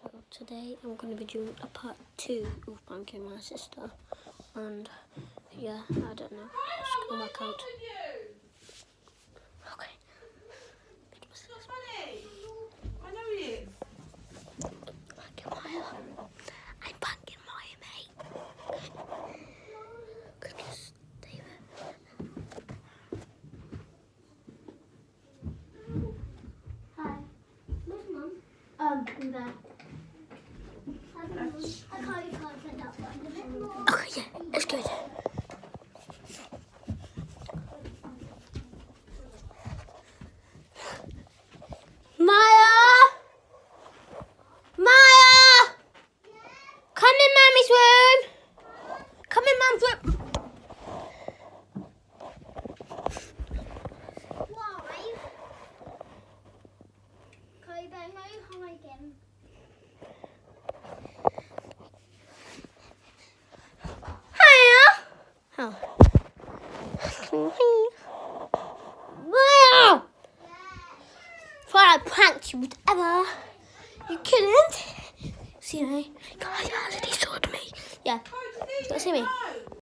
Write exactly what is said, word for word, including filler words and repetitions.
So today I'm going to be doing a part two of pranking my sister, and yeah, I don't know, just gonna work out. Okay. It's not funny. I know he is. I'm pranking my mate. Could you stay there? Hi. Where's Mum? Um, in there. I can't, you can't set that one. Okay, yeah, it's good. Maya! Maya! Come in Mummy's room! Come in Mum's room! Why? Can you bang home again? Oh. Wow! Thought I pranked you, whatever. You couldn't. See me? God, he saw me. Yeah. You got to see me.